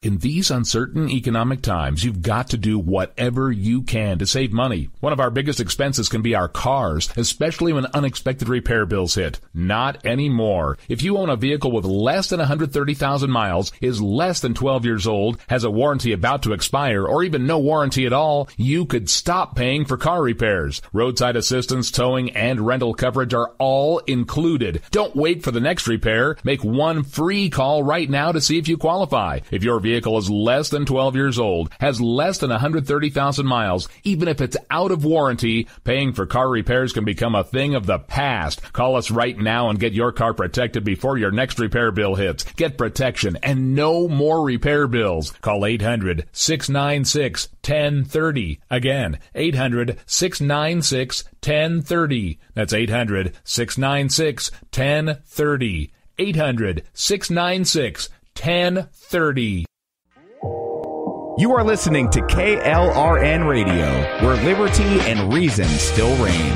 In these uncertain economic times, you've got to do whatever you can to save money. One of our biggest expenses can be our cars, especially when unexpected repair bills hit. Not anymore. If you own a vehicle with less than 130,000 miles, is less than 12 years old, has a warranty about to expire, or even no warranty at all, you could stop paying for car repairs. Roadside assistance, towing, and rental coverage are all included. Don't wait for the next repair. Make one free call right now to see if you qualify. If your vehicle is less than 12 years old, has less than 130,000 miles, even if it's out of warranty, paying for car repairs can become a thing of the past. Call us right now and get your car protected before your next repair bill hits. Get protection and no more repair bills. Call 800-696-1030. Again, 800-696-1030. That's 800-696-1030. 800-696-1030. You are listening to KLRN Radio, where liberty and reason still reign.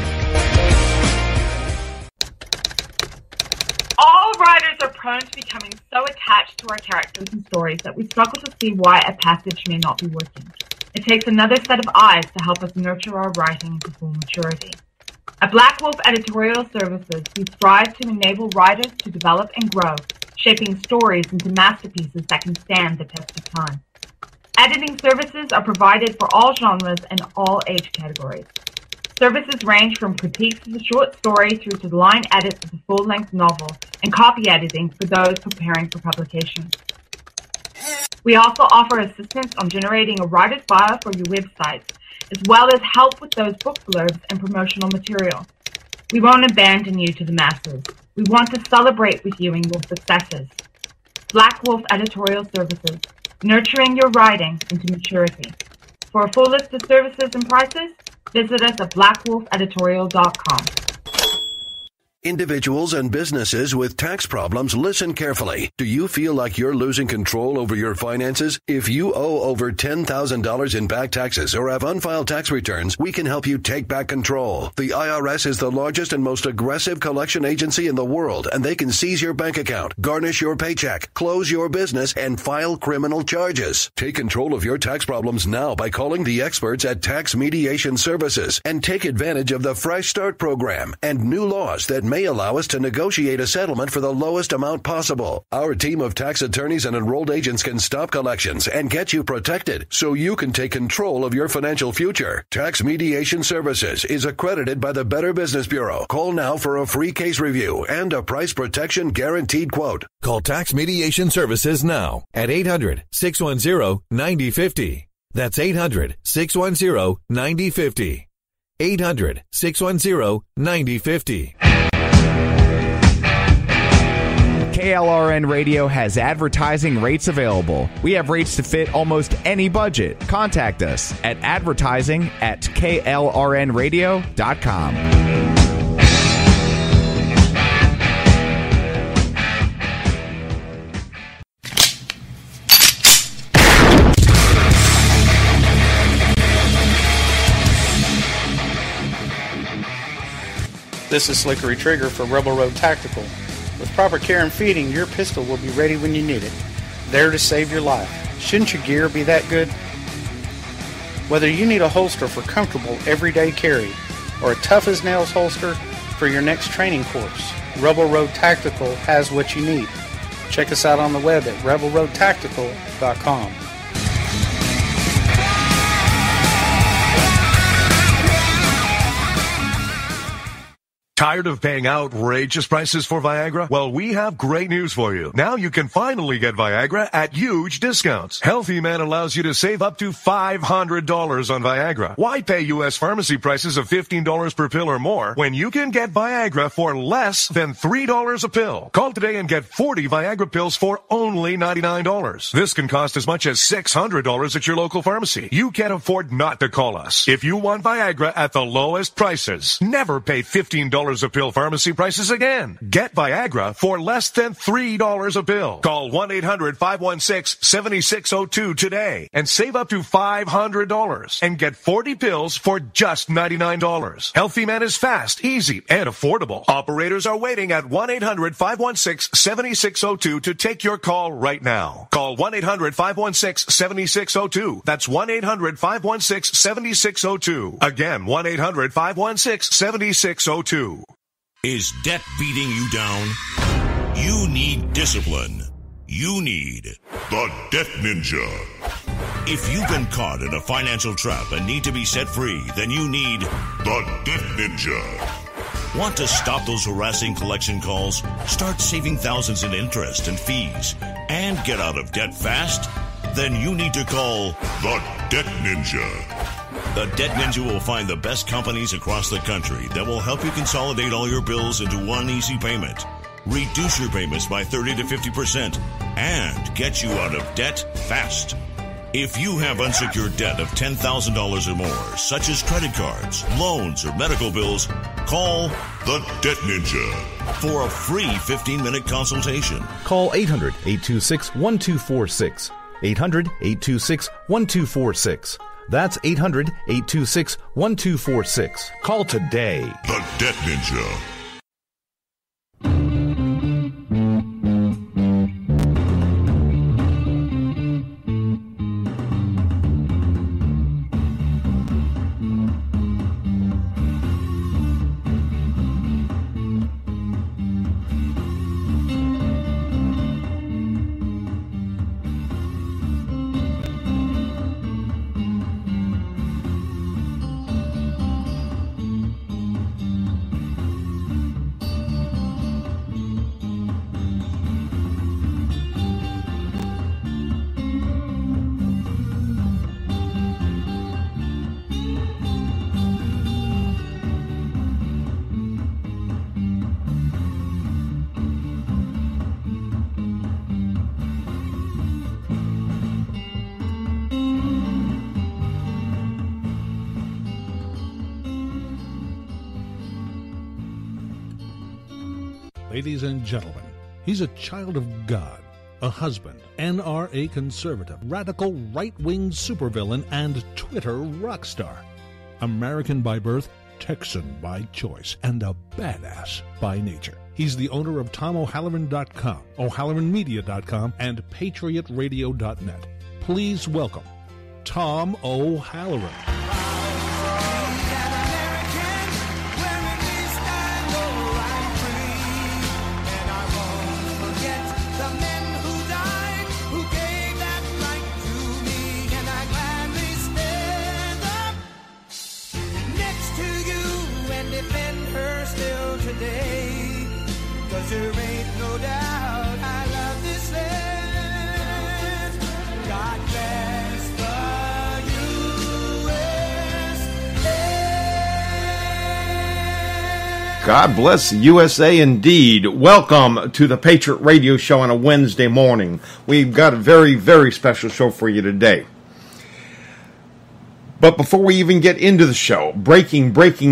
All writers are prone to becoming so attached to our characters and stories that we struggle to see why a passage may not be working. It takes another set of eyes to help us nurture our writing into full maturity. At Black Wolf Editorial Services, we strive to enable writers to develop and grow, shaping stories into masterpieces that can stand the test of time. Editing services are provided for all genres and all age categories. Services range from critiques of the short story through to the line edits of the full-length novel and copy editing for those preparing for publication. We also offer assistance on generating a writer's bio for your websites, as well as help with those book blurbs and promotional material. We won't abandon you to the masses. We want to celebrate with you in your successes. Black Wolf Editorial Services, nurturing your writing into maturity. For a full list of services and prices, visit us at blackwolfeditorial.com. Individuals and businesses with tax problems, listen carefully. Do you feel like you're losing control over your finances? If you owe over $10,000 in back taxes or have unfiled tax returns, we can help you take back control. The IRS is the largest and most aggressive collection agency in the world, and they can seize your bank account, garnish your paycheck, close your business, and file criminal charges. Take control of your tax problems now by calling the experts at Tax Mediation Services and take advantage of the Fresh Start program and new laws that may allow us to negotiate a settlement for the lowest amount possible. Our team of tax attorneys and enrolled agents can stop collections and get you protected so you can take control of your financial future. Tax Mediation Services is accredited by the Better Business Bureau. Call now for a free case review and a price protection guaranteed quote. Call Tax Mediation Services now at 800-610-9050. That's 800-610-9050. 800-610-9050. KLRN Radio has advertising rates available. We have rates to fit almost any budget. Contact us at advertising@klrnradio.com. This is Slickery Trigger for Rebel Road Tactical. With proper care and feeding, your pistol will be ready when you need it, there to save your life. Shouldn't your gear be that good? Whether you need a holster for comfortable everyday carry or a tough-as-nails holster for your next training course, Rebel Road Tactical has what you need. Check us out on the web at rebelroadtactical.com. Tired of paying outrageous prices for Viagra? Well, we have great news for you. Now you can finally get Viagra at huge discounts. Healthy Man allows you to save up to $500 on Viagra. Why pay U.S. pharmacy prices of $15 per pill or more when you can get Viagra for less than $3 a pill? Call today and get 40 Viagra pills for only $99. This can cost as much as $600 at your local pharmacy. You can't afford not to call us. If you want Viagra at the lowest prices, never pay $15 $3 a pill pharmacy prices again. Get Viagra for less than $3 a pill. Call 1-800-516-7602 today and save up to $500 and get 40 pills for just $99. Healthy Man is fast, easy, and affordable. Operators are waiting at 1-800-516-7602 to take your call right now. Call 1-800-516-7602. That's 1-800-516-7602. Again, 1-800-516-7602. Is debt beating you down? You need discipline. You need the Debt Ninja. If you've been caught in a financial trap and need to be set free, then you need the Debt Ninja. Want to stop those harassing collection calls, start saving thousands in interest and fees, and get out of debt fast? Then you need to call the Debt Ninja. The Debt Ninja will find the best companies across the country that will help you consolidate all your bills into one easy payment, reduce your payments by 30 to 50%, and get you out of debt fast. If you have unsecured debt of $10,000 or more, such as credit cards, loans, or medical bills, call the Debt Ninja for a free 15-minute consultation. Call 800-826-1246. 800-826-1246. That's 800-826-1246. Call today. The Debt Ninja. Ladies and gentlemen, he's a child of God, a husband, NRA conservative, radical right-wing supervillain, and Twitter rock star. American by birth, Texan by choice, and a badass by nature. He's the owner of TomO'Halloran.com, O'HalloranMedia.com, and PatriotRadio.net. Please welcome Tom O'Halloran. There ain't no doubt I love this land. God bless the USA. God bless the USA indeed. Welcome to the Patriot Radio Show on a Wednesday morning. We've got a very, very special show for you today. But before we even get into the show, breaking,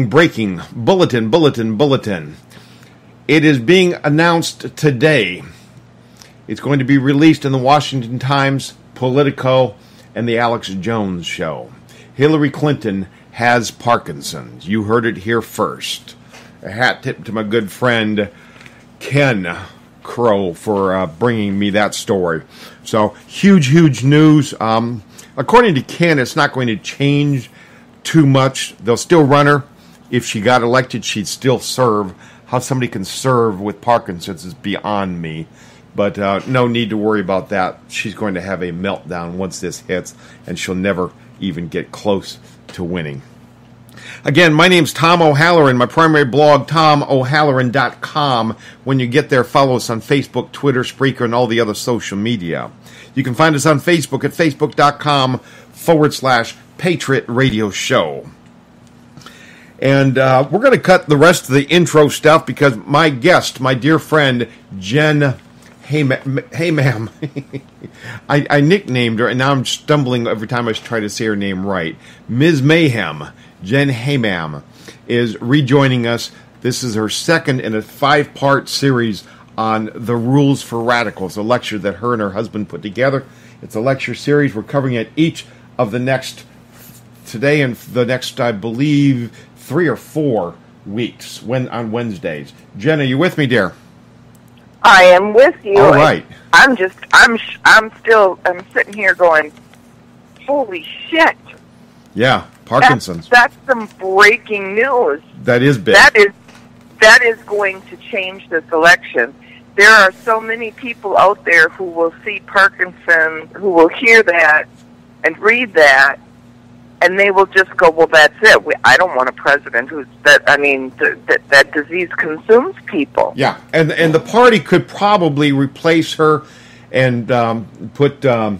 bulletin. It is being announced today. It's going to be released in the Washington Times, Politico, and the Alex Jones Show. Hillary Clinton has Parkinson's. You heard it here first. A hat tip to my good friend Ken Crow for bringing me that story. So, huge news. According to Ken, it's not going to change too much. They'll still run her. If she got elected, she'd still serve. How somebody can serve with Parkinson's is beyond me. But no need to worry about that. She's going to have a meltdown once this hits, and she'll never even get close to winning. Again, my name's Tom O'Halloran. My primary blog, TomO'Halloran.com. When you get there, follow us on Facebook, Twitter, Spreaker, and all the other social media. You can find us on Facebook at Facebook.com/Patriot Radio Show. And we're going to cut the rest of the intro stuff because my guest, my dear friend, Jen Haymam, I nicknamed her, and now I'm stumbling every time I try to say her name right. Ms. Mayhem, Jen Haymam, is rejoining us This is her second in a 5-part series on the rules for radicals, a lecture that her and her husband put together. It's a lecture series. We're covering it each of the next, today and the next, I believe, 3 or 4 weeks on Wednesdays. Jen, are you with me, dear? I am with you. All right. I'm sitting here going, holy shit. Yeah, Parkinson's. That's some breaking news. That is big. That is going to change this election. There are so many people out there who will see Parkinson's, who will hear that and read that, and they will just go, well, that's it. I don't want a president who's that. I mean, that disease consumes people. Yeah, and the party could probably replace her and put Tim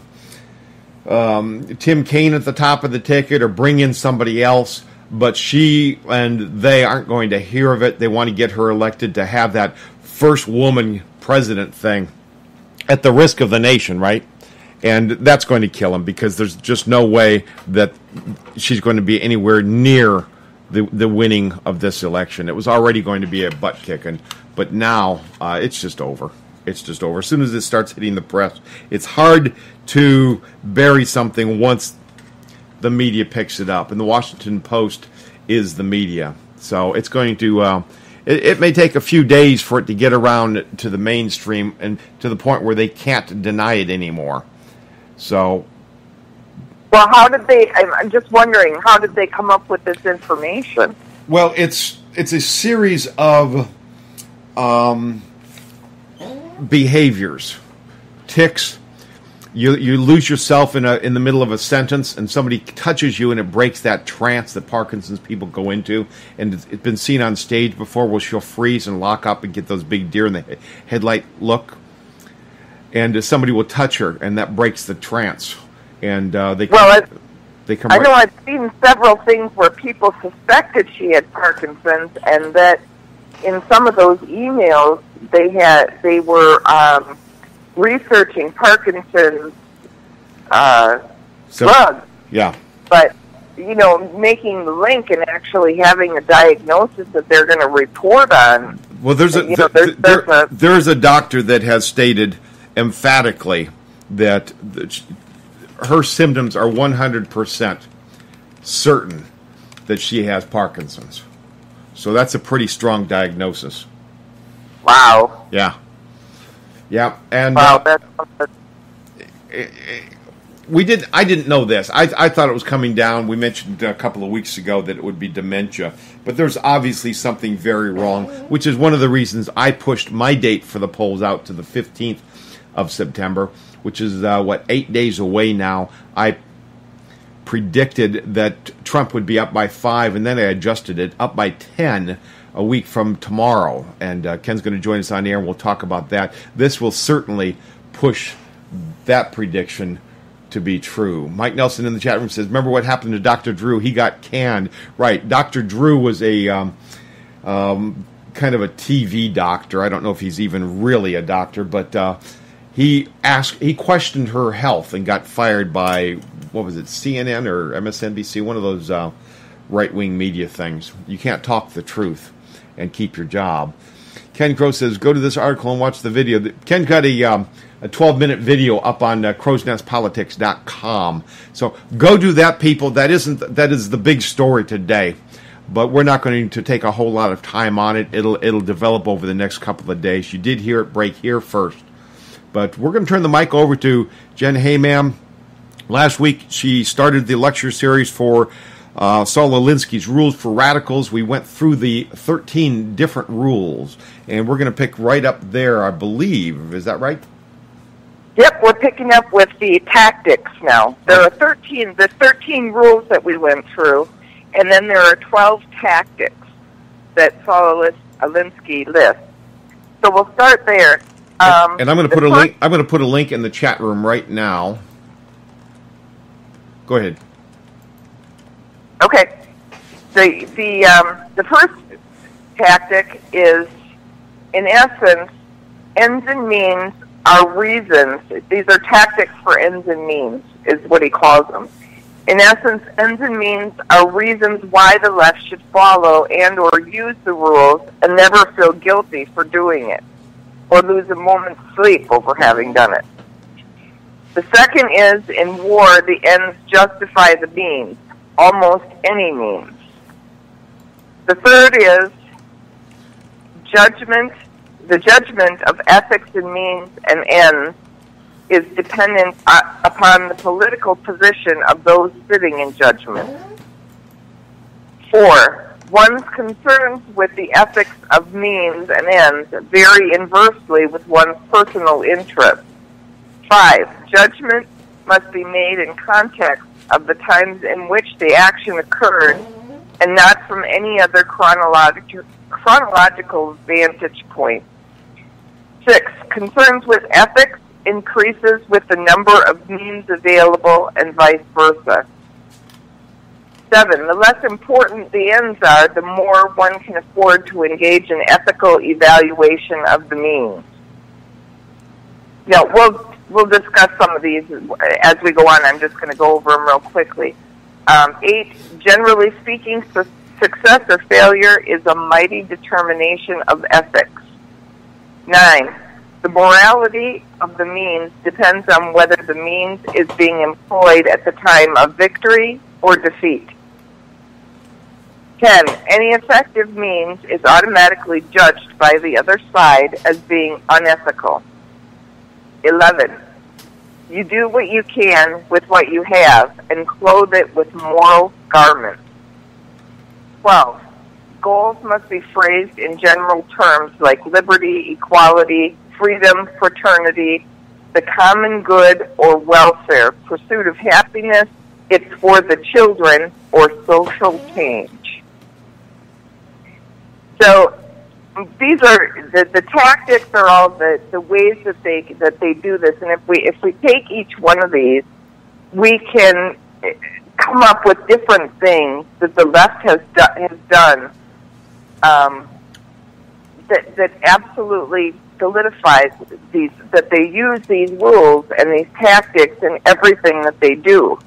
Kaine at the top of the ticket or bring in somebody else. But she and they aren't going to hear of it. They want to get her elected to have that first woman president thing at the risk of the nation, right? And that's going to kill him because there's just no way that she's going to be anywhere near the winning of this election. It was already going to be a butt kicking, but now it's just over. It's just over. As soon as it starts hitting the press, it's hard to bury something once the media picks it up, and the Washington Post is the media. So it's going to, it may take a few days for it to get around to the mainstream and to the point where they can't deny it anymore. So, well, I'm just wondering, how did they come up with this information? Well, it's a series of behaviors, tics. You lose yourself in the middle of a sentence, and somebody touches you, and it breaks that trance that Parkinson's people go into. And it's been seen on stage before, where she'll freeze and lock up and get those big deer in the headlight look. And somebody will touch her, and that breaks the trance. And they come. I know I've seen several things where people suspected she had Parkinson's, and that in some of those emails they were researching Parkinson's drugs. Yeah. But, making the link and actually having a diagnosis that they're going to report on. Well, there's a doctor that has stated emphatically that her symptoms are 100% certain that she has Parkinson's. So that's a pretty strong diagnosis. Wow. Yeah. Yeah, and wow, I didn't know this. I thought it was coming down. We mentioned a couple of weeks ago that it would be dementia, but there's obviously something very wrong, which is one of the reasons I pushed my date for the polls out to the 15th of September, which is 8 days away now. I predicted that Trump would be up by 5, and then I adjusted it up by 10. A week from tomorrow, and Ken's going to join us on air, and we'll talk about that. This will certainly push that prediction to be true. Mike Nelson in the chat room says, remember what happened to Dr. Drew? He got canned. Right, Dr. Drew was a kind of a TV doctor. I don't know if he's even really a doctor, but he questioned her health and got fired by, what was it, CNN or MSNBC, one of those right-wing media things. You can't talk the truth and keep your job. Ken Crow says, go to this article and watch the video. Ken got a 12-minute video up on crowsnestpolitics.com. So go do that, people. That is the big story today. But we're not going to take a whole lot of time on it. It'll develop over the next couple of days. You did hear it break here first. But we're going to turn the mic over to Jen Hayman. Last week, she started the lecture series for Saul Alinsky's Rules for Radicals. We went through the 13 different rules, and we're going to pick right up there, I believe. Is that right? Yep, we're picking up with the tactics now. There are 13 rules that we went through, and then there are 12 tactics that Saul Alinsky lists. So we'll start there. And I'm going to put a link. I'm going to put a link in the chat room right now. Go ahead. Okay. The first tactic is, in essence, ends and means are reasons. These are tactics for ends and means, is what he calls them. In essence, ends and means are reasons why the left should follow and or use the rules and never feel guilty for doing it, or lose a moment's sleep over having done it. The second is, in war, the ends justify the means, almost any means. The third is, the judgment of ethics and means and ends is dependent upon the political position of those sitting in judgment. 4, one's concerns with the ethics of means and ends vary inversely with one's personal interests. 5, judgment must be made in context of the times in which the action occurred and not from any other chronological vantage point. 6, concerns with ethics increases with the number of means available and vice versa. 7, the less important the ends are, the more one can afford to engage in ethical evaluation of the means. Now, we'll discuss some of these as we go on. I'm just going to go over them real quickly. 8, generally speaking, success or failure is a mighty determination of ethics. 9, the morality of the means depends on whether the means is being employed at the time of victory or defeat. 10, any effective means is automatically judged by the other side as being unethical. 11, you do what you can with what you have and clothe it with moral garments. 12, goals must be phrased in general terms like liberty, equality, freedom, fraternity, the common good, or welfare, pursuit of happiness, it's for the children, or social change. So these are the tactics are all the ways that they do this, and if we take each one of these, we can come up with different things that the left has done that absolutely solidifies these, that they use these rules and these tactics in everything that they do.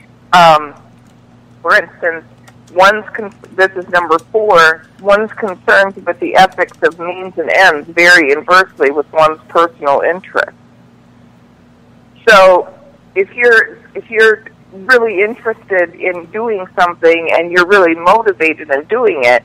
For instance, this is number 4, one's concerns with the ethics of means and ends vary inversely with one's personal interests. So if you're really interested in doing something and you're really motivated in doing it,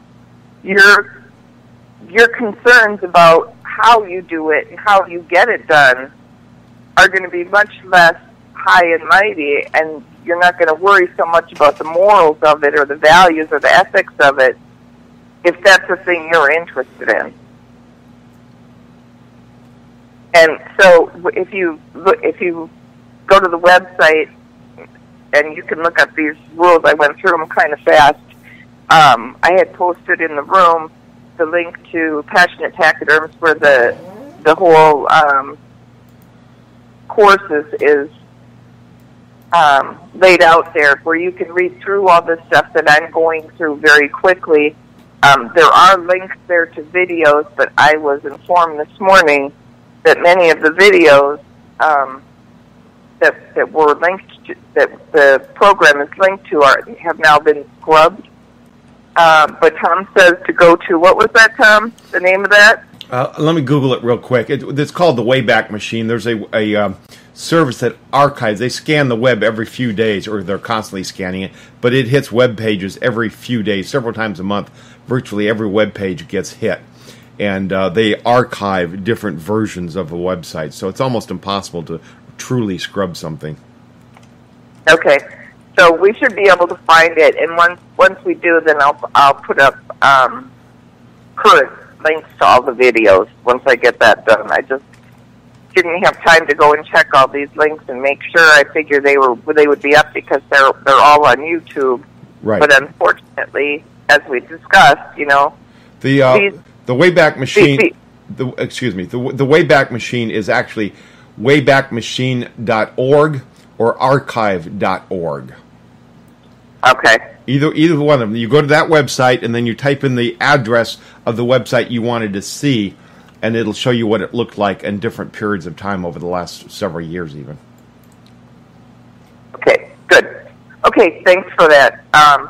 your concerns about how you do it and how you get it done are going to be much less high and mighty, and you're not going to worry so much about the morals of it or the values or the ethics of it if that's the thing you're interested in. And so if you go to the website and you can look up these rules, I went through them kind of fast. I had posted in the room the link to Passionate Taxidermist where the whole course is laid out there, where you can read through all this stuff that I'm going through very quickly. There are links there to videos, but I was informed this morning that many of the videos that were linked to, that the program is linked to, have now been scrubbed. But Tom says to go to, what was that, Tom? The name of that? Let me Google it real quick. It's called the Wayback Machine. There's a service that archives. They scan the web every few days, or they're constantly scanning it, but it hits web pages every few days, several times a month. Virtually every web page gets hit. And they archive different versions of a website, so it's almost impossible to truly scrub something. Okay. So we should be able to find it, and once we do, then I'll put up current links to all the videos once I get that done. I just didn't have time to go and check all these links and make sure. I figured they would be up because they're all on YouTube. Right. But unfortunately, as we discussed, the Wayback Machine. The Wayback Machine is actually waybackmachine.org or archive.org. Okay. Either one of them. You go to that website, and then you type in the address of the website you wanted to see, and it'll show you what it looked like in different periods of time over the last several years even. Okay, good. Okay, Okay, thanks for that.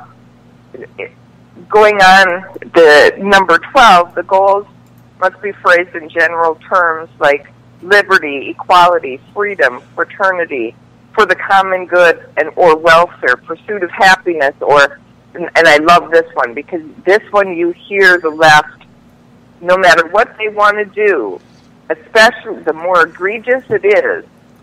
Going on to number 12, the goals must be phrased in general terms like liberty, equality, freedom, fraternity, for the common good, and or welfare, pursuit of happiness, or, and I love this one, because this one you hear the left, no matter what they want to do, especially the more egregious it is,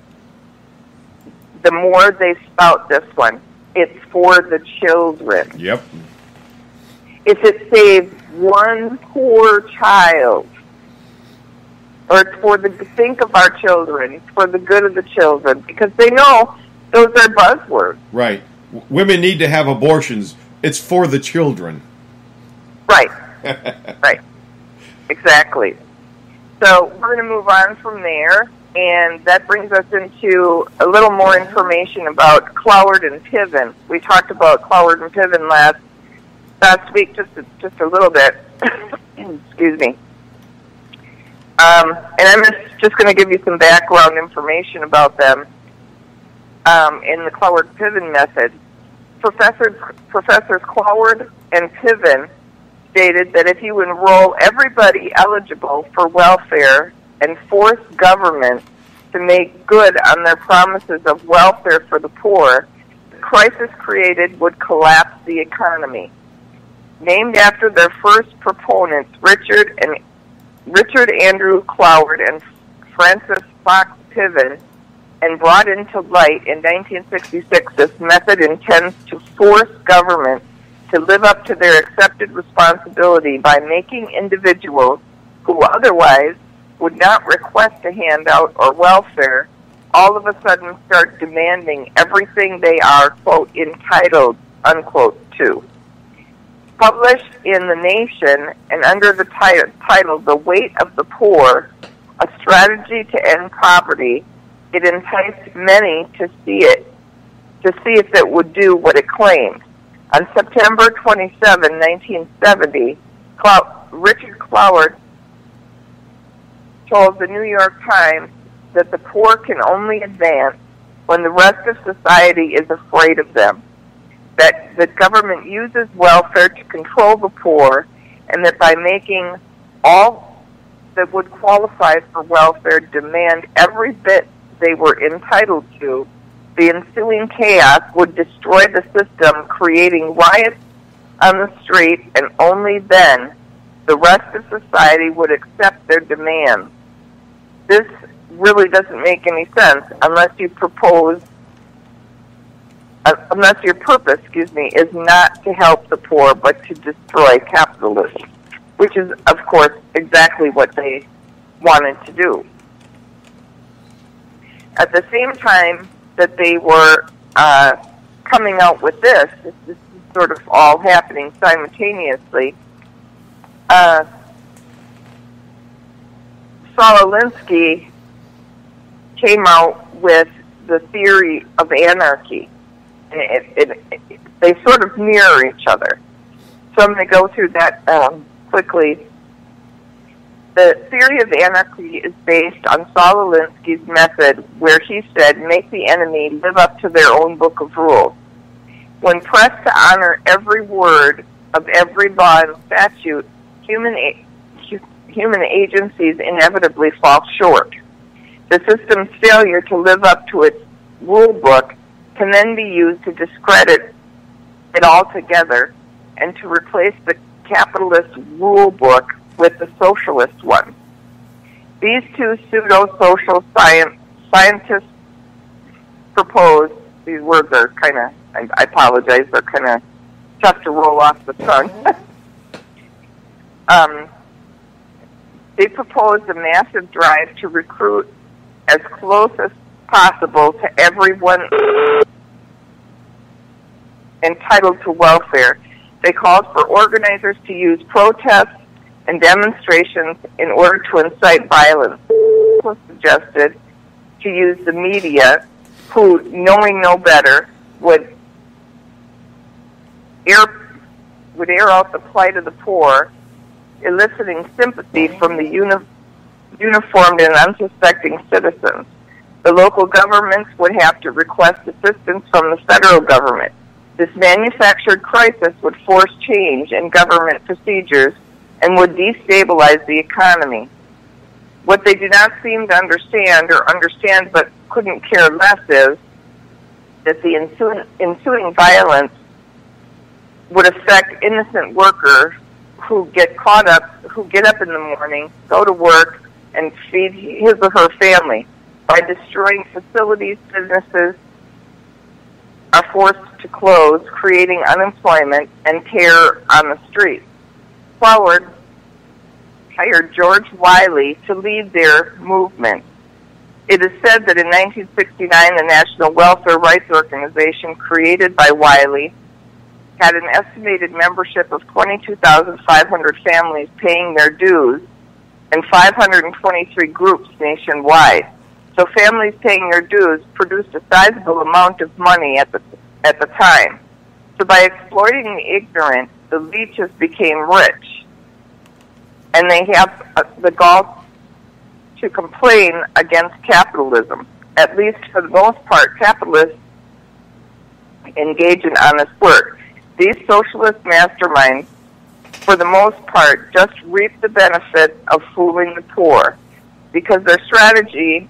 the more they spout this one. It's for the children. Yep. If it saves one poor child, or it's for the think of our children, it's for the good of the children, because they know those are buzzwords. Right. Women need to have abortions. It's for the children. Right. Right. Exactly. So we're going to move on from there, and that brings us into a little more information about Cloward and Piven. We talked about Cloward and Piven last week, just a little bit. Excuse me. And I'm just going to give you some background information about them in the Cloward-Piven method. Professors Cloward and Piven stated that if you enroll everybody eligible for welfare and force government to make good on their promises of welfare for the poor, the crisis created would collapse the economy. Named after their first proponents, Richard Andrew Cloward and Francis Fox Piven, and brought into light in 1966, this method intends to force government to live up to their accepted responsibility by making individuals who otherwise would not request a handout or welfare all of a sudden start demanding everything they are, quote, entitled, unquote, to. Published in The Nation and under the title, The Weight of the Poor, A Strategy to End Poverty, it enticed many to see if it would do what it claimed. On September 27, 1970, Richard Cloward told the New York Times that the poor can only advance when the rest of society is afraid of them, that the government uses welfare to control the poor, and that by making all that would qualify for welfare demand every bit they were entitled to, the ensuing chaos would destroy the system, creating riots on the street, and only then the rest of society would accept their demands. This really doesn't make any sense unless your purpose, is not to help the poor, but to destroy capitalism, which is, of course, exactly what they wanted to do. At the same time that they were coming out with this is sort of all happening simultaneously, Saul Alinsky came out with the theory of anarchy. And they sort of mirror each other. So I'm going to go through that quickly. The theory of anarchy is based on Saul Alinsky's method, where he said, make the enemy live up to their own book of rules. When pressed to honor every word of every law and statute, human agencies inevitably fall short. The system's failure to live up to its rule book can then be used to discredit it altogether and to replace the capitalist rule book with the socialist one. These two pseudo-social scientists propose, these words are kind of, I apologize, they're kind of tough to roll off the tongue. They proposed a massive drive to recruit as close as possible to everyone entitled to welfare. They called for organizers to use protests and demonstrations in order to incite violence. It was suggested to use the media, who, knowing no better, would air out the plight of the poor, eliciting sympathy from the uniformed and unsuspecting citizens. The local governments would have to request assistance from the federal government. This manufactured crisis would force change in government procedures and would destabilize the economy. What they do not seem to understand, or understand but couldn't care less, is that the ensuing violence would affect innocent workers who get up in the morning, go to work, and feed his or her family. By destroying facilities, businesses are forced to close, creating unemployment and terror on the streets. Cloward hired George Wiley to lead their movement. It is said that in 1969, the National Welfare Rights Organization, created by Wiley, had an estimated membership of 22,500 families paying their dues and 523 groups nationwide. So families paying their dues produced a sizable amount of money at the time. So by exploiting the ignorant, the leeches became rich. And they have the gall to complain against capitalism. At least for the most part, capitalists engage in honest work. These socialist masterminds, for the most part, just reap the benefit of fooling the poor. Because of their strategy,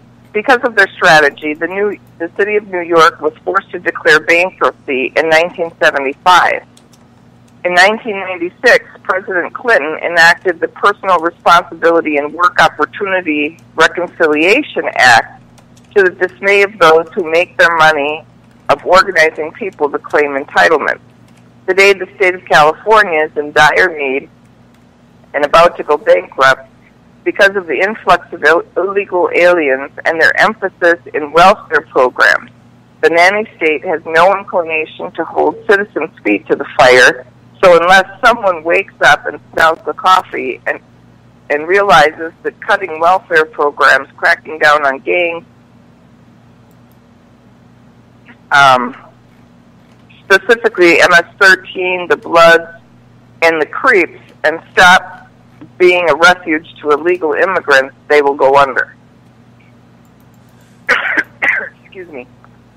the city of New York was forced to declare bankruptcy in 1975. In 1996, President Clinton enacted the Personal Responsibility and Work Opportunity Reconciliation Act to the dismay of those who make their money of organizing people to claim entitlements. Today, the state of California is in dire need and about to go bankrupt because of the influx of illegal aliens and their emphasis in welfare programs. The nanny state has no inclination to hold citizens' feet to the fire, so unless someone wakes up and smells the coffee and realizes that cutting welfare programs, cracking down on gangs, specifically MS-13, the Bloods, and the Creeps, and stop being a refuge to illegal immigrants, they will go under. Excuse me.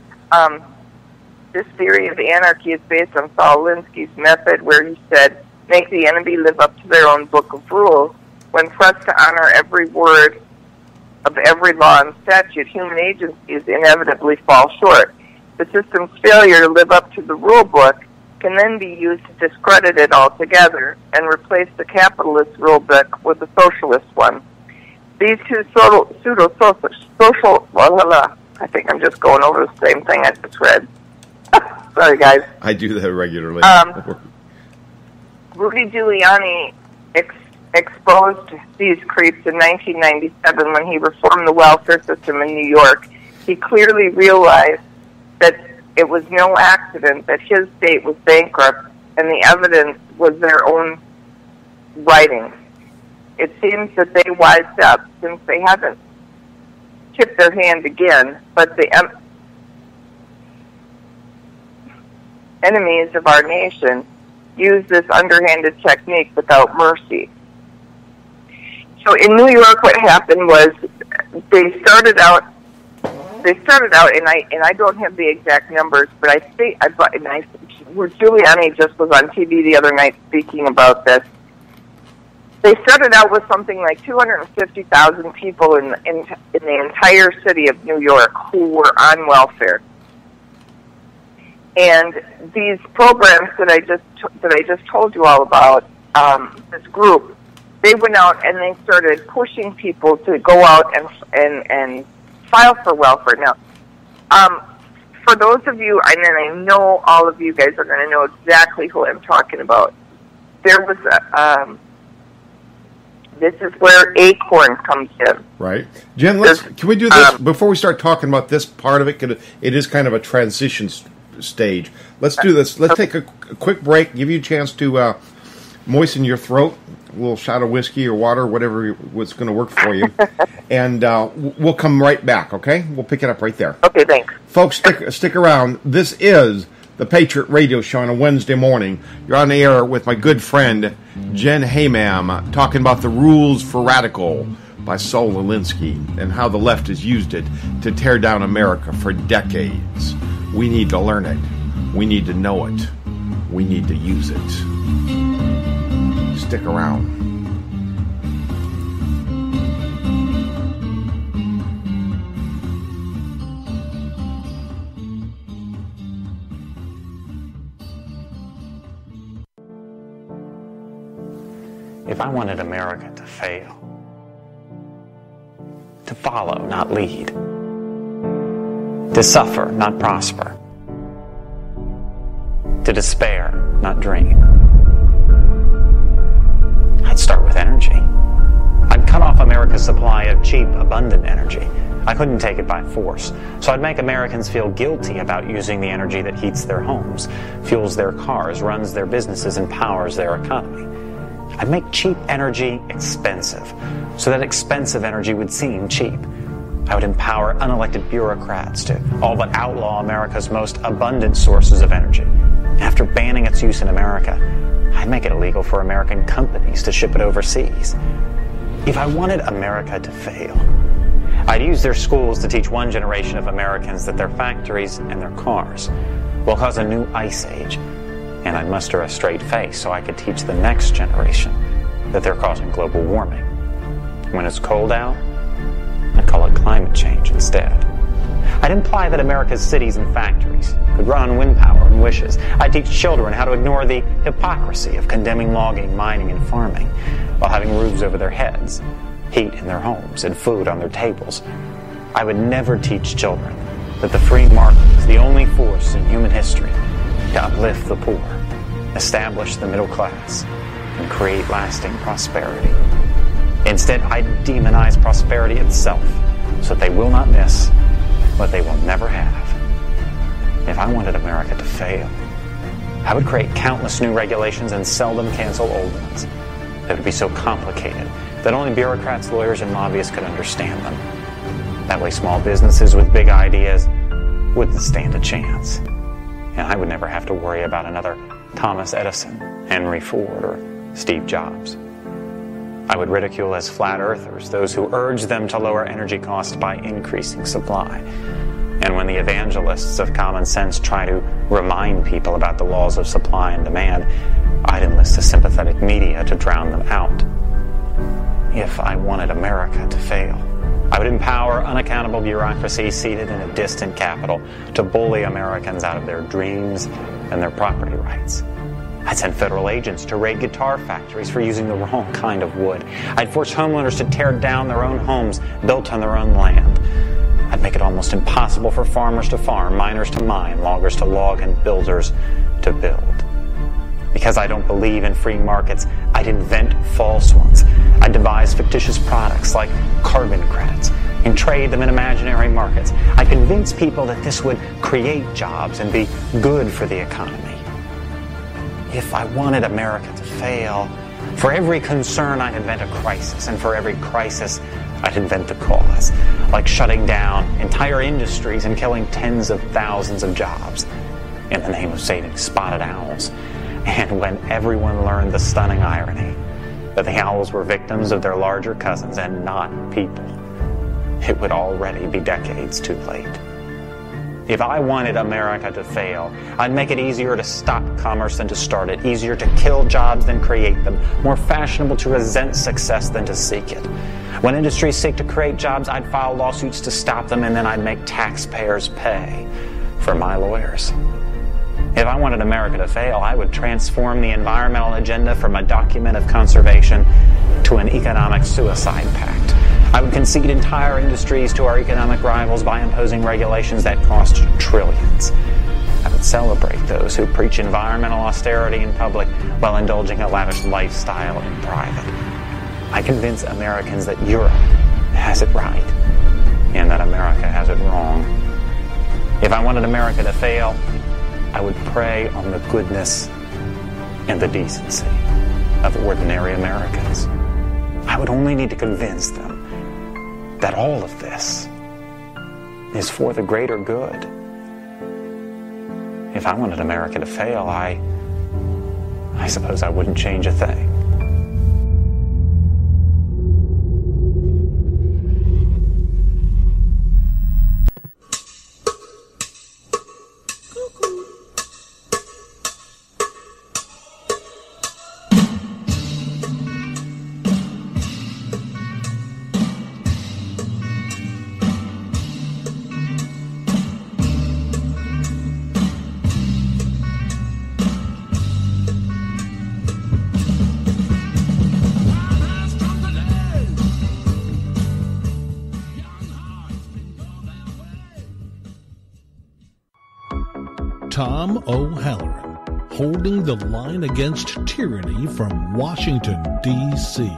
This theory of anarchy is based on Saul Alinsky's method, where he said, make the enemy live up to their own book of rules. When pressed to honor every word of every law and statute, human agencies inevitably fall short. The system's failure to live up to the rule book can then be used to discredit it altogether and replace the capitalist rule book with the socialist one. These two I think I'm just going over the same thing I just read. Sorry, guys. I do that regularly. Rudy Giuliani exposed these creeps in 1997 when he reformed the welfare system in New York. He clearly realized that it was no accident that his state was bankrupt, and the evidence was their own writings. It seems that they wised up, since they haven't tipped their hand again, but the enemies of our nation use this underhanded technique without mercy. So in New York, what happened was they started out, and I don't have the exact numbers, but I think where Giuliani just was on TV the other night speaking about this. They started out with something like 250,000 people in the entire city of New York who were on welfare. And these programs that I just told you all about, this group, they went out and they started pushing people to go out and file for welfare. Now, for those of you, and then I know all of you guys are going to know exactly who I'm talking about. There was this is where Acorn comes in. Right. Jen, can we do this before we start talking about this part of it? It is kind of a transition stage. Let's do this. Let's take a quick break, give you a chance to moisten your throat, a little shot of whiskey or water, whatever was going to work for you, and we'll come right back, okay? We'll pick it up right there. Okay, thanks. Folks, stick around. This is the Patriot Radio Show on a Wednesday morning. You're on the air with my good friend, Jen Haymam, talking about the rules for radical by Saul Alinsky and how the left has used it to tear down America for decades. We need to learn it. We need to know it. We need to use it. Stick around. If I wanted America to fail, to follow, not lead, to suffer, not prosper, to despair, not dream, I'd start with energy. I'd cut off America's supply of cheap, abundant energy. I couldn't take it by force, so I'd make Americans feel guilty about using the energy that heats their homes, fuels their cars, runs their businesses, and powers their economy. I'd make cheap energy expensive, so that expensive energy would seem cheap. I would empower unelected bureaucrats to all but outlaw America's most abundant sources of energy. After banning its use in America, I'd make it illegal for American companies to ship it overseas. If I wanted America to fail, I'd use their schools to teach one generation of Americans that their factories and their cars will cause a new ice age, and I'd muster a straight face so I could teach the next generation that they're causing global warming. When it's cold out, I'd call it climate change instead. I'd imply that America's cities and factories could run on wind power and wishes. I'd teach children how to ignore the hypocrisy of condemning logging, mining, and farming while having roofs over their heads, heat in their homes, and food on their tables. I would never teach children that the free market is the only force in human history to uplift the poor, establish the middle class, and create lasting prosperity. Instead, I demonize prosperity itself so that they will not miss what they will never have. If I wanted America to fail, I would create countless new regulations and seldom cancel old ones. They would be so complicated that only bureaucrats, lawyers, and lobbyists could understand them. That way small businesses with big ideas wouldn't stand a chance. And I would never have to worry about another Thomas Edison, Henry Ford, or Steve Jobs. I would ridicule as flat earthers those who urge them to lower energy costs by increasing supply. And when the evangelists of common sense try to remind people about the laws of supply and demand, I'd enlist the sympathetic media to drown them out. If I wanted America to fail, I would empower unaccountable bureaucracy seated in a distant capital to bully Americans out of their dreams and their property rights. I'd send federal agents to raid guitar factories for using the wrong kind of wood. I'd force homeowners to tear down their own homes built on their own land. I'd make it almost impossible for farmers to farm, miners to mine, loggers to log, and builders to build. Because I don't believe in free markets, I'd invent false ones. I'd devise fictitious products like carbon credits and trade them in imaginary markets. I'd convince people that this would create jobs and be good for the economy. If I wanted America to fail, for every concern I'd invent a crisis, and for every crisis I'd invent a cause, like shutting down entire industries and killing tens of thousands of jobs in the name of saving spotted owls. And when everyone learned the stunning irony that the owls were victims of their larger cousins and not people, it would already be decades too late. If I wanted America to fail, I'd make it easier to stop commerce than to start it, easier to kill jobs than create them, more fashionable to resent success than to seek it. When industries seek to create jobs, I'd file lawsuits to stop them, and then I'd make taxpayers pay for my lawyers. If I wanted America to fail, I would transform the environmental agenda from a document of conservation to an economic suicide pact. I would concede entire industries to our economic rivals by imposing regulations that cost trillions. I would celebrate those who preach environmental austerity in public while indulging a lavish lifestyle in private. I convince Americans that Europe has it right and that America has it wrong. If I wanted America to fail, I would prey on the goodness and the decency of ordinary Americans. I would only need to convince them that all of this is for the greater good. If I wanted America to fail, I suppose I wouldn't change a thing. Tom O'Halloran, holding the line against tyranny from Washington, D.C.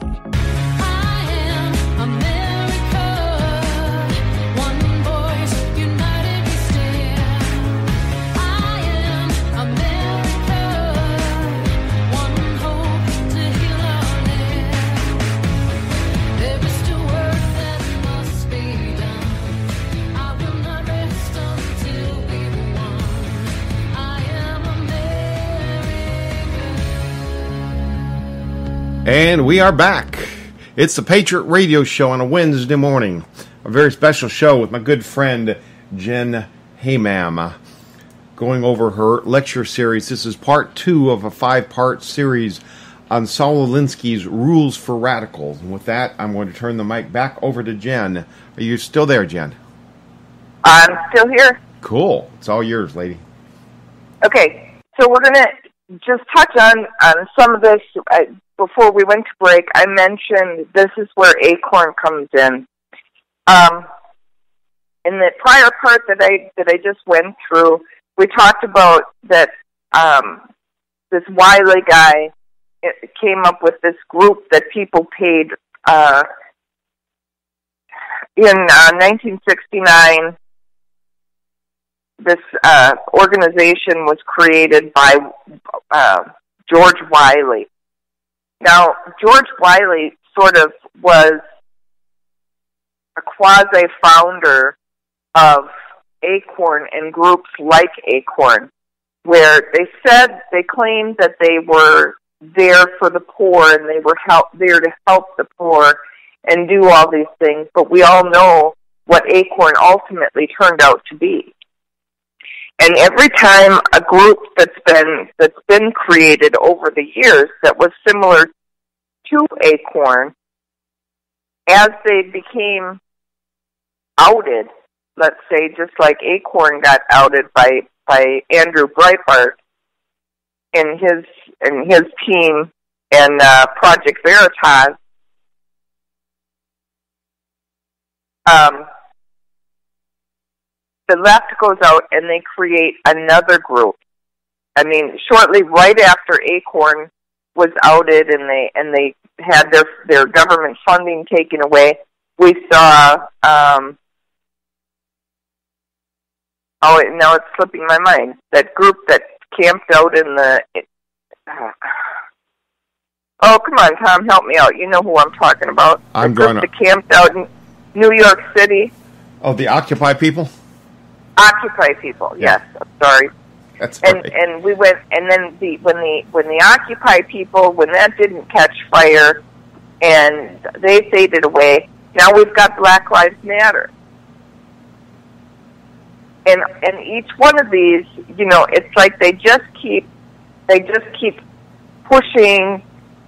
And we are back. It's the Patriot Radio Show on a Wednesday morning. A very special show with my good friend Jen Haymam, going over her lecture series. This is part 2 of a 5-part series on Saul Alinsky's Rules for Radicals. And with that, I'm going to turn the mic back over to Jen. Are you still there, Jen? I'm still here. Cool. It's all yours, lady. Okay, so we're going to just touch on some of this. Before we went to break, I mentioned this is where Acorn comes in. In the prior part that I just went through, we talked about that this Wiley guy came up with this group that people paid in 1969. This organization was created by George Wiley. Now, George Wiley sort of was a quasi-founder of Acorn and groups like Acorn, where they claimed that they were there for the poor and they were there to help the poor and do all these things, but we all know what Acorn ultimately turned out to be. And every time a group that's been created over the years that was similar to Acorn, as they became outed, let's say, just like Acorn got outed by Andrew Breitbart and his team and Project Veritas, the left goes out and they create another group. I mean, shortly right after Acorn was outed and they had their government funding taken away, we saw now it's slipping my mind, that group that camped out in the oh, come on, Tom, help me out. You know who I'm talking about. I'm the group that camped out in New York City. Oh, the Occupy people? Occupy people, yes. I'm sorry. That's right. And we went, and then when the Occupy people, when that didn't catch fire, and they faded away, now we've got Black Lives Matter. And each one of these, you know, it's like they just keep pushing.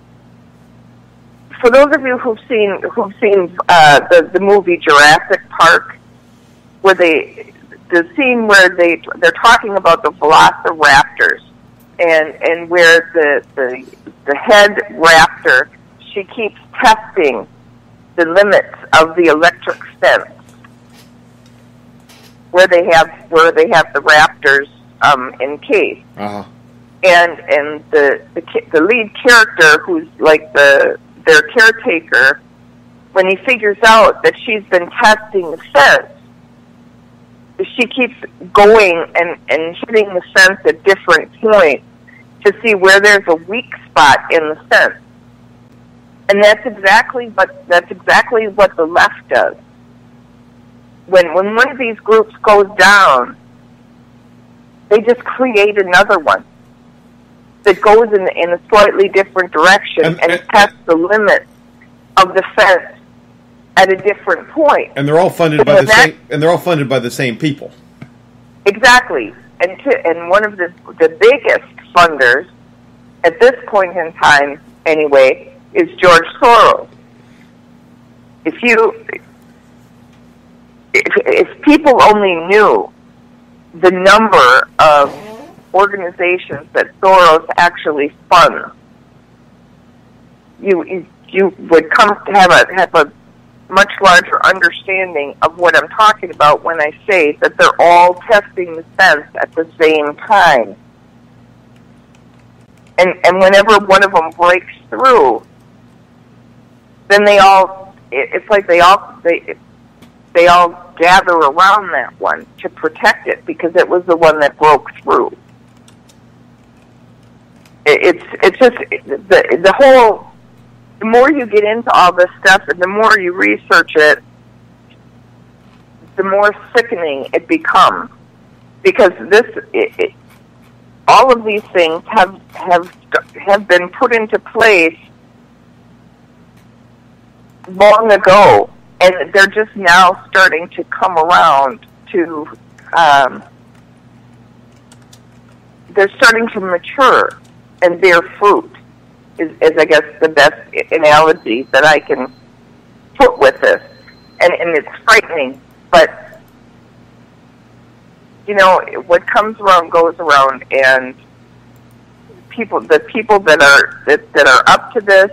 For those of you who've seen the movie Jurassic Park, where the scene where they're talking about the velociraptors, and where the head raptor, she keeps testing the limits of the electric fence where they have the raptors encased. Uh-huh. And the lead character, who's like their caretaker, when he figures out that she's been testing the fence, she keeps going and hitting the fence at different points to see where there's a weak spot in the fence. And that's exactly what the left does. When one of these groups goes down, they just create another one that goes in a slightly different direction and tests the limits of the fence at a different point. And they're all funded by the same people. Exactly. And one of the biggest funders at this point in time, anyway, is George Soros. If people only knew the number of organizations that Soros actually funds, you would come to have a much larger understanding of what I'm talking about when I say that they're all testing the fence at the same time. And whenever one of them breaks through, then it's like they all gather around that one to protect it because it was the one that broke through. It's just the whole. The more you get into all this stuff and the more you research it, the more sickening it becomes. Because all of these things have been put into place long ago, and they're just now starting to come around to. They're starting to mature and bear fruit. Is I guess the best analogy that I can put with this, and it's frightening. But you know, what comes around goes around, and the people that are up to this,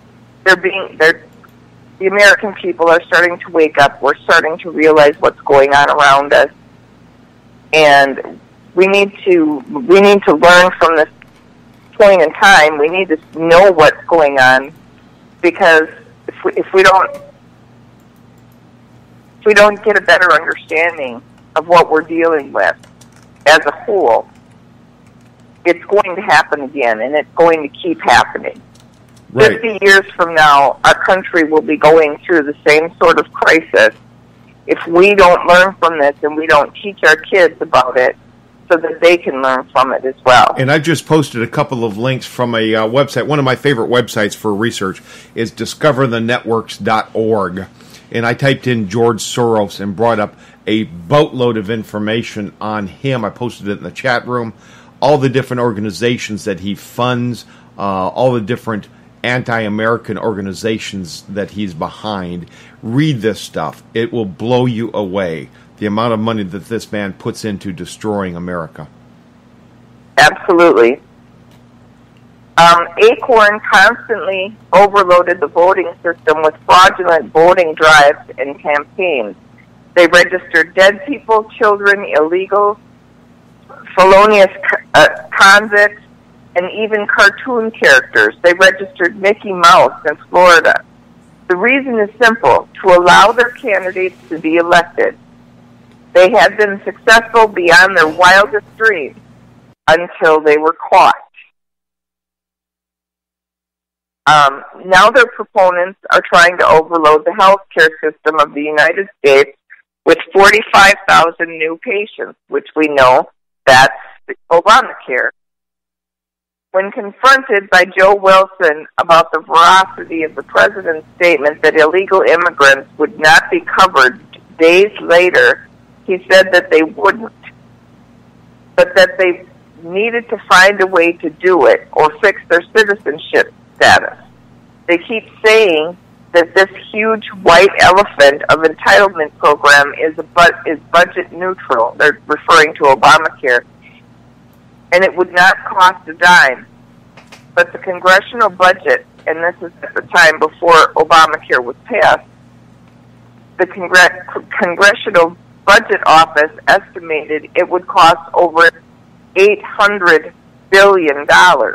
the American people are starting to wake up. We're starting to realize what's going on around us, and we need to learn from this point in time. We need to know what's going on, because if we don't get a better understanding of what we're dealing with as a whole, it's going to happen again, and it's going to keep happening. Right. 50 years from now, our country will be going through the same sort of crisis if we don't learn from this and we don't teach our kids about it, so that they can learn from it as well. And I've just posted a couple of links from a website. One of my favorite websites for research is discoverthenetworks.org. And I typed in George Soros and brought up a boatload of information on him. I posted it in the chat room. All the different organizations that he funds, all the different anti-American organizations that he's behind. Read this stuff. It will blow you away, the amount of money that this man puts into destroying America. Absolutely. Acorn constantly overloaded the voting system with fraudulent voting drives and campaigns. They registered dead people, children, illegals, felonious convicts, and even cartoon characters. They registered Mickey Mouse in Florida. The reason is simple: to allow their candidates to be elected. They had been successful beyond their wildest dreams until they were caught. Now their proponents are trying to overload the healthcare system of the United States with 45,000 new patients, which we know that's Obamacare. When confronted by Joe Wilson about the veracity of the president's statement that illegal immigrants would not be covered days later, he said that they wouldn't, but that they needed to find a way to do it or fix their citizenship status. They keep saying that this huge white elephant of entitlement program is budget neutral. They're referring to Obamacare. And it would not cost a dime. But the congressional budget, and this is at the time before Obamacare was passed, the Congressional Budget Office estimated it would cost over $800 billion.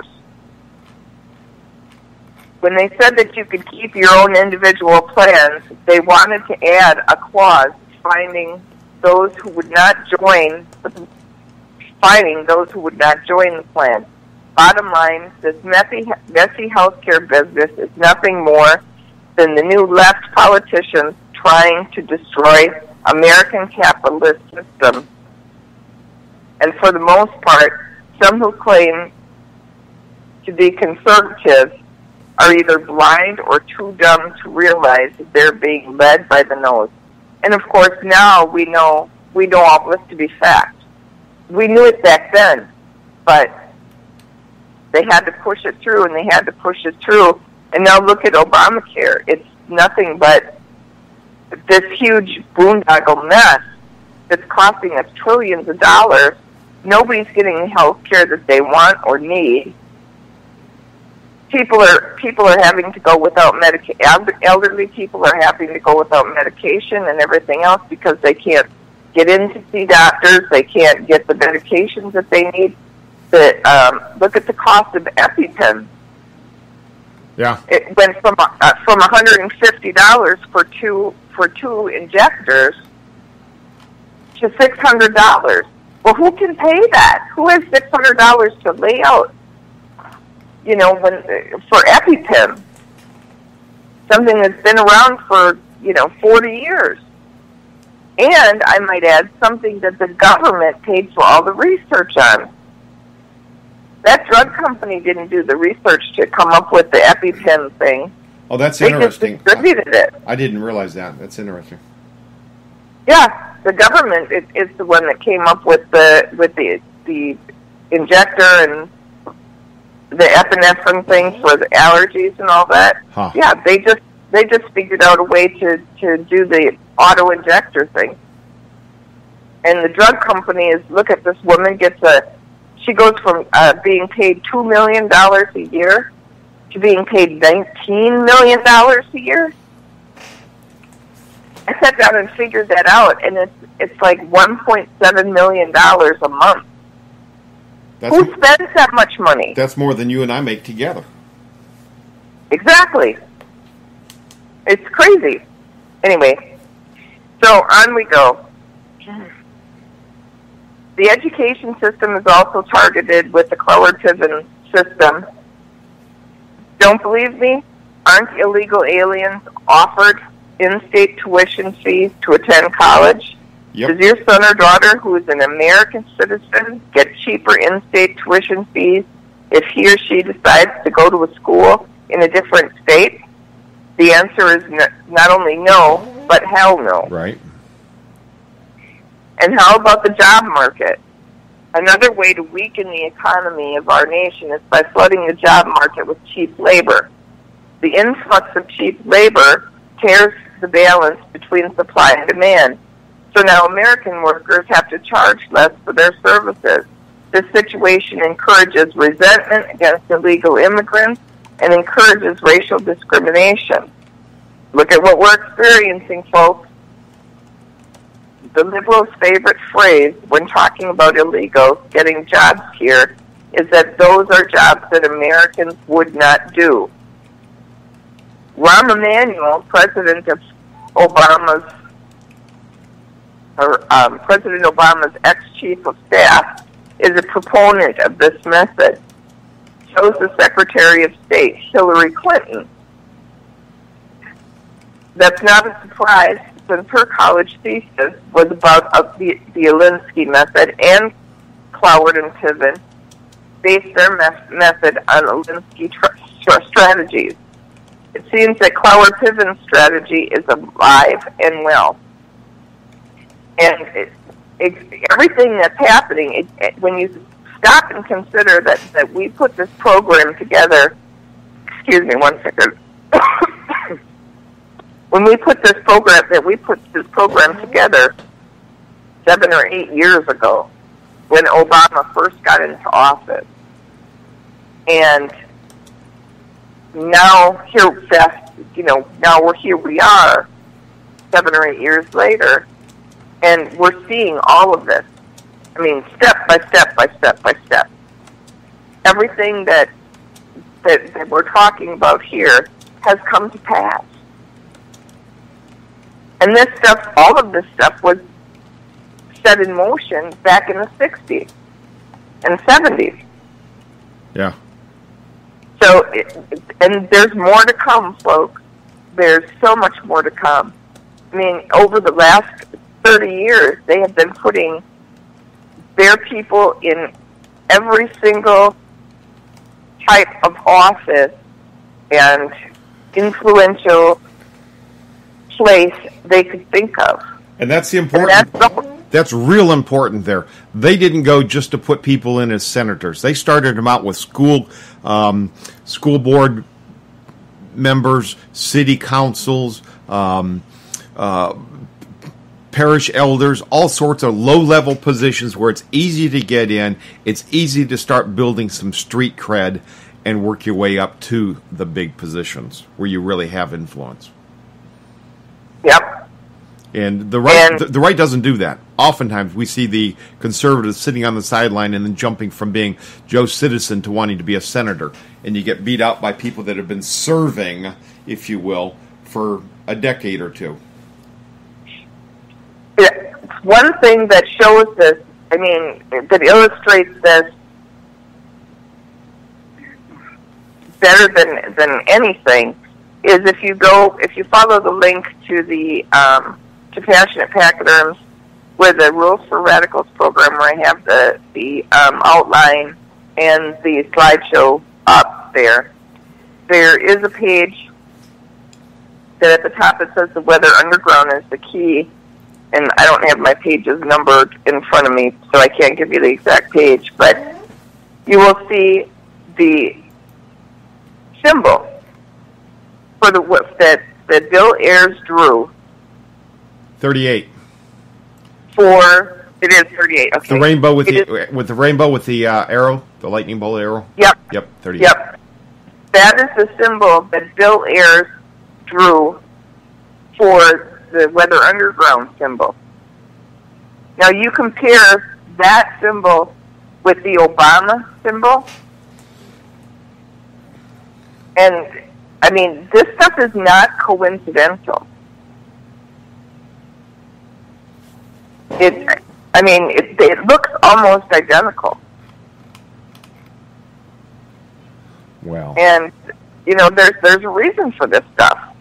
When they said that you could keep your own individual plans, they wanted to add a clause finding those who would not join the plan. Bottom line, this messy healthcare business is nothing more than the new left politicians trying to destroy American capitalist system. And for the most part, some who claim to be conservative are either blind or too dumb to realize that they're being led by the nose. And of course, now we know all this to be fact. We knew it back then, but they had to push it through, and they had to push it through. And now look at Obamacare. It's nothing but this huge boondoggle mess that's costing us trillions of dollars. Nobody's getting the health care that they want or need. People are having to go without medication. Elderly people are having to go without medication and everything else because they can't get in to see doctors. They can't get the medications that they need. Look at the cost of EpiPen. Yeah, it went from $150 for two injectors to $600. Well, who can pay that? Who has $600 to lay out? For EpiPen, something that's been around for 40 years, and I might add something that the government paid for all the research on. That drug company didn't do the research to come up with the EpiPen thing. Oh, that's they interesting. Just distributed it. I didn't realize that. That's interesting. Yeah, the government is the one that came up with the injector and the epinephrine thing for the allergies and all that. Huh. Yeah, they just figured out a way to do the auto injector thing. And the drug company is, look at this woman she goes from being paid $2 million a year to being paid $19 million a year. I sat down and figured that out, and it's like $1.7 million a month. Who spends that much money? That's more than you and I make together. Exactly. It's crazy. Anyway, so on we go. The education system is also targeted with the Cloward-Piven system. Don't believe me? Aren't illegal aliens offered in-state tuition fees to attend college? Yep. Does your son or daughter, who is an American citizen, get cheaper in-state tuition fees if he or she decides to go to a school in a different state? The answer is not only no, but hell no. Right. And how about the job market? Another way to weaken the economy of our nation is by flooding the job market with cheap labor. The influx of cheap labor tears the balance between supply and demand. So now American workers have to charge less for their services. This situation encourages resentment against illegal immigrants and encourages racial discrimination. Look at what we're experiencing, folks. The liberals' favorite phrase when talking about illegals getting jobs here is that those are jobs that Americans would not do. Rahm Emanuel, President Obama's ex-chief of staff, is a proponent of this method. So is the Secretary of State, Hillary Clinton. That's not a surprise, since her college thesis was about the Alinsky method, and Cloward and Piven based their method on Alinsky strategies. It seems that Cloward-Piven's strategy is alive and well. And everything that's happening, when you stop and consider that we put this program together, excuse me one second. When we put this program together 7 or 8 years ago, when Obama first got into office, and now we are 7 or 8 years later, and we're seeing all of this. I mean, step by step by step by step. Everything that we're talking about here has come to pass. And this stuff, all of this stuff was set in motion back in the 60s and 70s. Yeah. So, and there's more to come, folks. There's so much more to come. I mean, over the last 30 years, they have been putting their people in every single type of office and influential place they could think of. And that's the important. That's real important there. They didn't go just to put people in as senators. They started them out with school board members, city councils, parish elders, all sorts of low-level positions where it's easy to get in. It's easy to start building some street cred. and work your way up to the big positions where you really have influence. Yep. And the right doesn't do that. Oftentimes we see the conservatives sitting on the sideline and then jumping from being Joe Citizen to wanting to be a senator. And you get beat out by people that have been serving, if you will, for a decade or two. Yeah. One thing that shows this, that illustrates this better than anything, is if you follow the link to the to Passionate Pachyderms with the Rules for Radicals program, where I have the outline and the slideshow up there. There is a page that at the top it says the Weather Underground is the key, and I don't have my pages numbered in front of me, so I can't give you the exact page, but you will see the symbol for that Bill Ayers drew. 38. It is 38. Okay. The rainbow with the rainbow with the arrow, the lightning bolt arrow. Yep. 38. Yep. That is the symbol that Bill Ayers drew for the Weather Underground symbol. Now you compare that symbol with the Obama symbol, and this stuff is not coincidental. It looks almost identical. Well. And there's a reason for this stuff.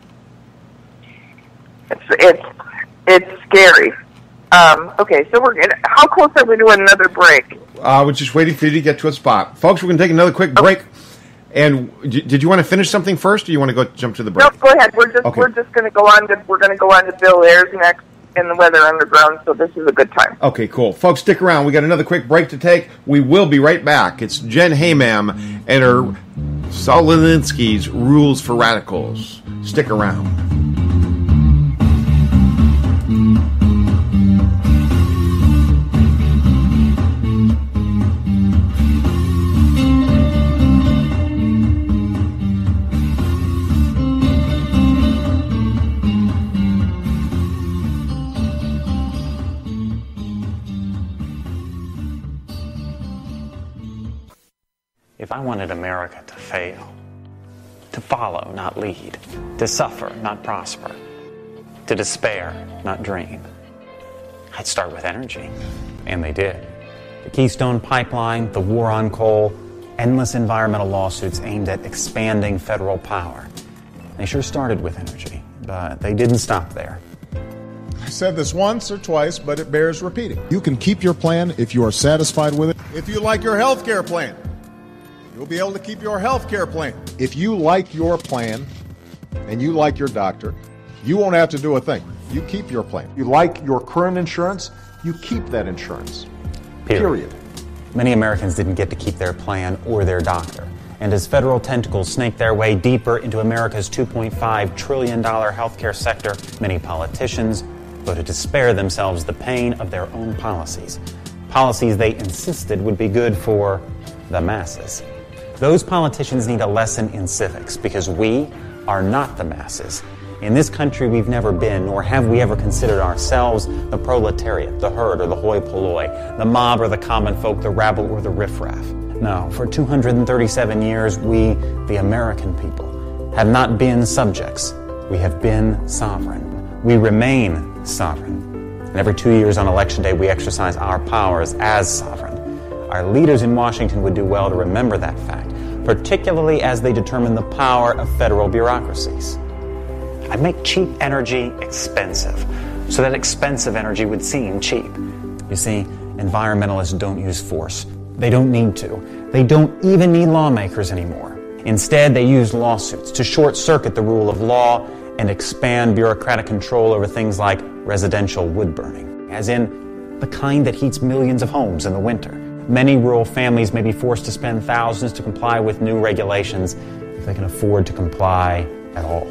It's scary. Okay, so how close are we to another break? We're just waiting for you to get to a spot, folks. We're going to take another quick break. And did you want to finish something first, or you want to go jump to the break? No, go ahead. We're just going to go on to Bill Ayers next in the Weather Underground. So this is a good time. Okay, cool, folks. Stick around. We got another quick break to take. We will be right back. It's Jen Haymam and her Saul Alinsky's Rules for Radicals. Stick around. If I wanted America to fail, to follow, not lead, to suffer, not prosper, to despair, not dream, I'd start with energy. And they did. The Keystone Pipeline, the war on coal, endless environmental lawsuits aimed at expanding federal power. They sure started with energy, but they didn't stop there. I said this once or twice, but it bears repeating. You can keep your plan if you are satisfied with it. If you like your health care plan, you'll be able to keep your health care plan. If you like your plan and you like your doctor, you won't have to do a thing. You keep your plan. You like your current insurance, you keep that insurance. Period. Many Americans didn't get to keep their plan or their doctor. And as federal tentacles snake their way deeper into America's $2.5 trillion healthcare sector, many politicians voted to spare themselves the pain of their own policies. Policies they insisted would be good for the masses. Those politicians need a lesson in civics because we are not the masses. In this country, we've never been, nor have we ever considered ourselves the proletariat, the herd, or the hoi polloi, the mob or the common folk, the rabble or the riffraff. No, for 237 years, we, the American people, have not been subjects. We have been sovereign. We remain sovereign. And every 2 years on Election Day, we exercise our powers as sovereign. Our leaders in Washington would do well to remember that fact, particularly as they determine the power of federal bureaucracies. I make cheap energy expensive, so that expensive energy would seem cheap. You see, environmentalists don't use force. They don't need to. They don't even need lawmakers anymore. Instead, they use lawsuits to short-circuit the rule of law and expand bureaucratic control over things like residential wood burning, as in the kind that heats millions of homes in the winter. Many rural families may be forced to spend thousands to comply with new regulations if they can afford to comply at all.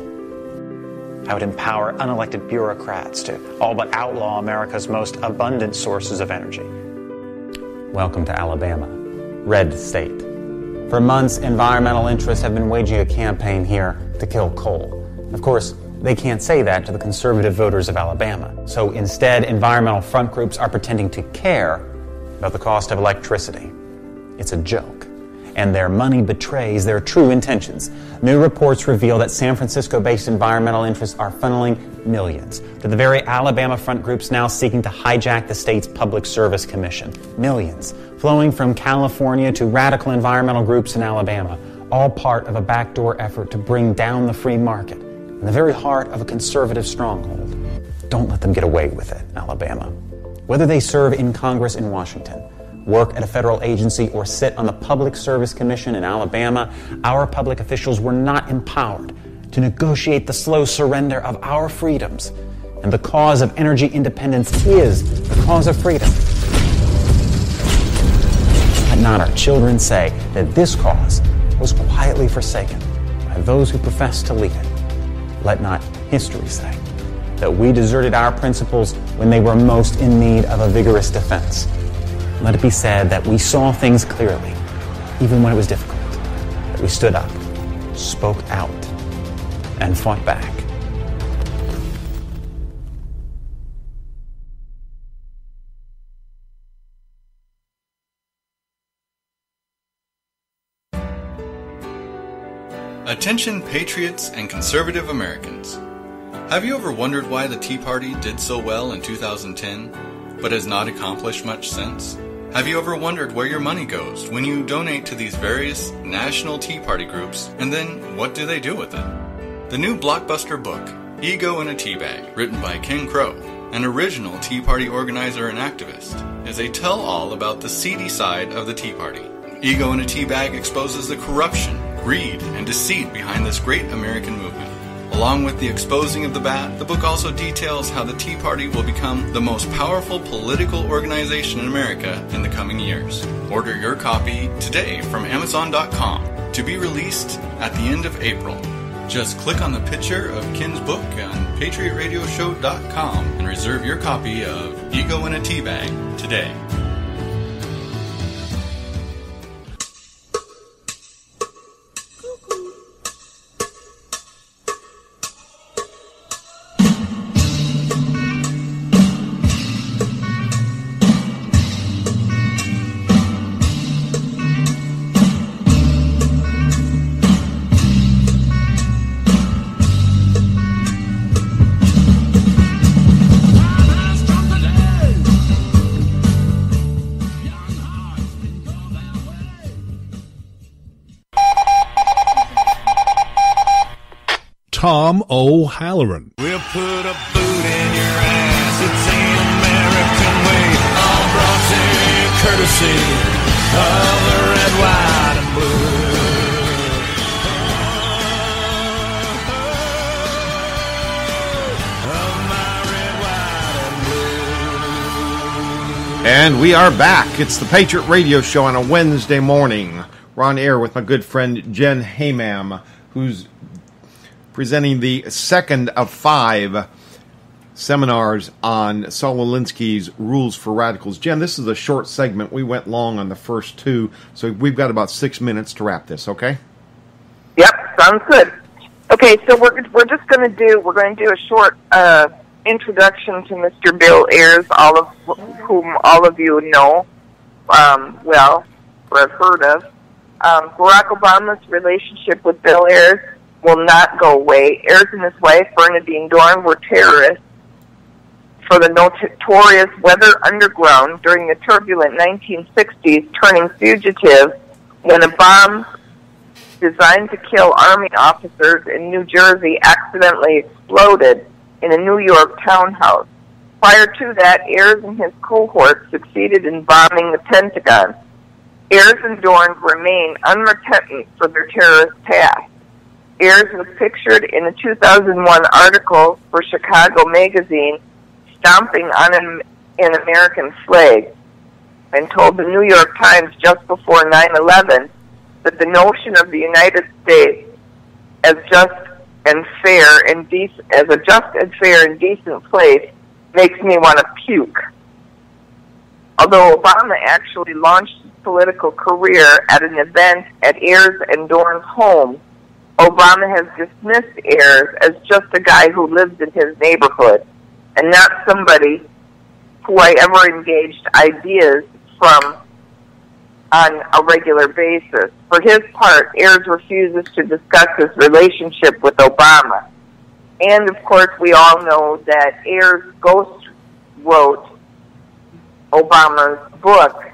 I would empower unelected bureaucrats to all but outlaw America's most abundant sources of energy. Welcome to Alabama, red state. For months, environmental interests have been waging a campaign here to kill coal. Of course, they can't say that to the conservative voters of Alabama. So instead, environmental front groups are pretending to care about the cost of electricity. It's a joke. And their money betrays their true intentions. New reports reveal that San Francisco-based environmental interests are funneling millions to the very Alabama front groups now seeking to hijack the state's Public Service Commission. Millions flowing from California to radical environmental groups in Alabama, all part of a backdoor effort to bring down the free market in the very heart of a conservative stronghold. Don't let them get away with it, Alabama. Whether they serve in Congress in Washington, work at a federal agency, or sit on the Public Service Commission in Alabama, our public officials were not empowered to negotiate the slow surrender of our freedoms. And the cause of energy independence is the cause of freedom. Let not our children say that this cause was quietly forsaken by those who profess to lead it. Let not history say that we deserted our principles when they were most in need of a vigorous defense. Let it be said that we saw things clearly, even when it was difficult, that we stood up, spoke out, and fought back. Attention patriots and conservative Americans. Have you ever wondered why the Tea Party did so well in 2010, but has not accomplished much since? Have you ever wondered where your money goes when you donate to these various national Tea Party groups, and then what do they do with it? The new blockbuster book, Ego in a Teabag, written by Ken Crow, an original Tea Party organizer and activist, is a tell-all about the seedy side of the Tea Party. Ego in a Teabag exposes the corruption, greed, and deceit behind this great American movement. Along with the exposing of the bad, the book also details how the Tea Party will become the most powerful political organization in America in the coming years. Order your copy today from Amazon.com to be released at the end of April. Just click on the picture of Ken's book on PatriotRadioShow.com and reserve your copy of Ego in a Teabag today. Tom O'Halloran. We'll put a boot in your ass. It's the American way. All brought to you courtesy of the red, white, and blue. And we are back. It's the Patriot Radio Show on a Wednesday morning. We're on air with my good friend Jen Haymam, who's presenting the second of 5 seminars on Saul Alinsky's Rules for Radicals. Jen, this is a short segment. We went long on the first 2, so we've got about 6 minutes to wrap this, okay? Yep, sounds good. Okay, so we're just going to do a short introduction to Mr. Bill Ayers, whom all of you know well, or have heard of. Barack Obama's relationship with Bill Ayers will not go away. Ayers and his wife, Bernadine Dorn, were terrorists for the notorious Weather Underground during the turbulent 1960s, turning fugitive when a bomb designed to kill Army officers in New Jersey accidentally exploded in a New York townhouse. Prior to that, Ayers and his cohort succeeded in bombing the Pentagon. Ayers and Dorn remain unrepentant for their terrorist past. Ayers was pictured in a 2001 article for Chicago Magazine stomping on an American flag, and told the New York Times just before 9/11 that the notion of the United States as a just and fair and decent place makes me want to puke. Although Obama actually launched political career at an event at Ayers and Dorn's home, Obama has dismissed Ayers as just a guy who lives in his neighborhood and not somebody who I ever engaged ideas from on a regular basis. For his part, Ayers refuses to discuss his relationship with Obama. And, of course, we all know that Ayers ghost wrote Obama's book,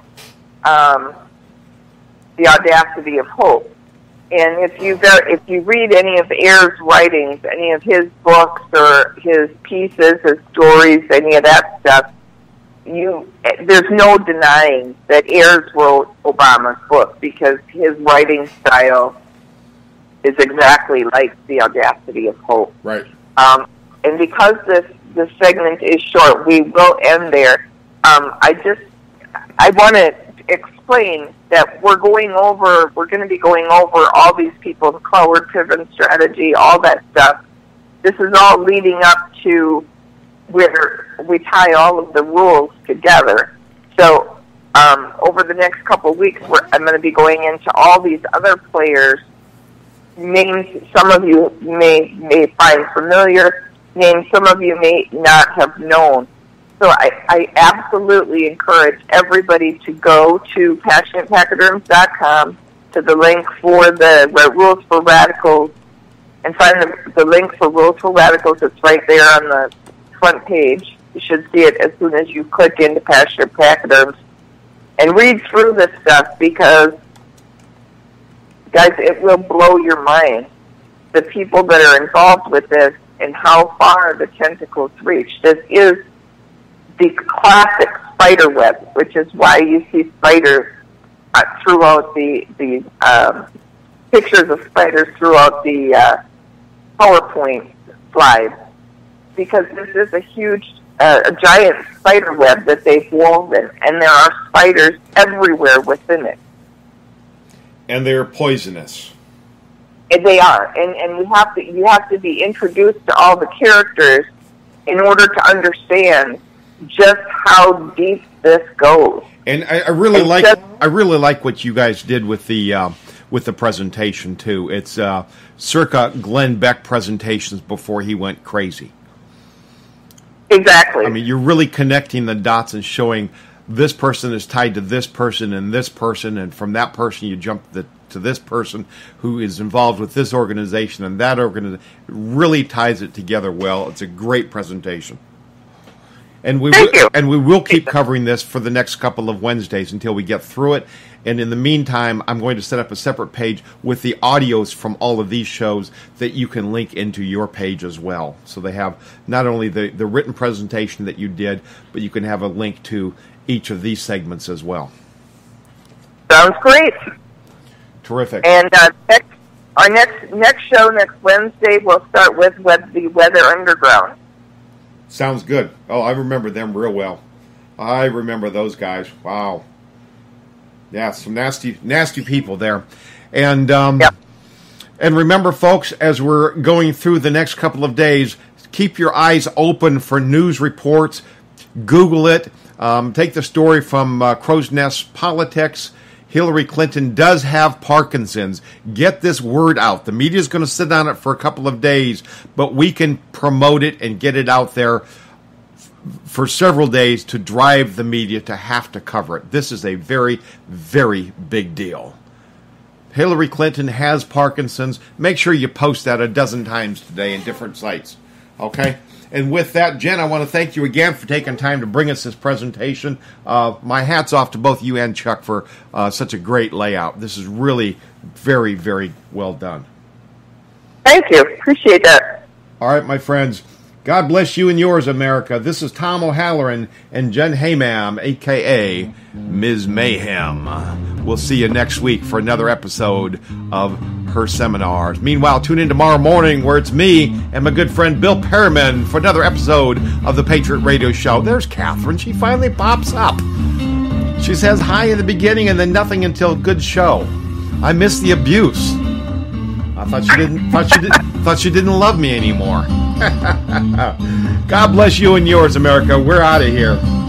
The Audacity of Hope. And if you read any of Ayers' writings, any of his books or his pieces, his stories, any of that stuff, there's no denying that Ayers wrote Obama's book because his writing style is exactly like The Audacity of Hope. Right. And because this segment is short, we will end there. I want to explain that we're going to be going over all these people, the Cloward Piven strategy, all that stuff. This is all leading up to where we tie all of the rules together. So over the next couple of weeks, I'm going to be going into all these other players, names some of you may find familiar, names some of you may not have known. So I absolutely encourage everybody to go to PassionatePachyderms.com to the link for the Rules for Radicals and find the link for Rules for Radicals. It's right there on the front page. You should see it as soon as you click into Passionate Pachyderms and read through this stuff because, guys, it will blow your mind. The people that are involved with this and how far the tentacles reach. This is the classic spider web, which is why you see spiders throughout the pictures of spiders throughout the PowerPoint slides, because this is a huge, a giant spider web that they've woven, and there are spiders everywhere within it. And they're poisonous. And they are, and you have to be introduced to all the characters in order to understand just how deep this goes. And I really like what you guys did with the presentation too. It's circa Glenn Beck presentations before he went crazy. Exactly. I mean, you're really connecting the dots and showing this person is tied to this person, and from that person you jump to this person who is involved with this organization and that organization. It really ties it together well. It's a great presentation. And we will keep covering this for the next couple of Wednesdays until we get through it. And in the meantime, I'm going to set up a separate page with the audios from all of these shows that you can link into your page as well. So they have not only the written presentation that you did, but you can have a link to each of these segments as well. Sounds great. Terrific. And our next show next Wednesday, we'll start with the Weather Underground. Sounds good. Oh, I remember them real well. I remember those guys. Wow. Yeah, some nasty people there. And and remember, folks, as we're going through the next couple of days, keep your eyes open for news reports. Google it. Take the story from Crow's Nest Politics. Hillary Clinton does have Parkinson's. Get this word out. The media is going to sit on it for a couple of days, but we can promote it and get it out there for several days to drive the media to have to cover it. This is a very, very big deal. Hillary Clinton has Parkinson's. Make sure you post that a dozen times today in different sites. Okay? And with that, Jen, I want to thank you again for taking time to bring us this presentation. My hat's off to both you and Chuck for such a great layout. This is really very, very well done. Thank you. Appreciate that. All right, my friends. God bless you and yours, America. This is Tom O'Halloran and Jen Haymam, a.k.a. Ms. Mayhem. We'll see you next week for another episode of her seminars. Meanwhile, tune in tomorrow morning where it's me and my good friend Bill Perriman for another episode of the Patriot Radio Show. There's Catherine. She finally pops up. She says hi in the beginning and then nothing until good show. I miss the abuse. I thought she didn't love me anymore. God bless you and yours, America. We're out of here.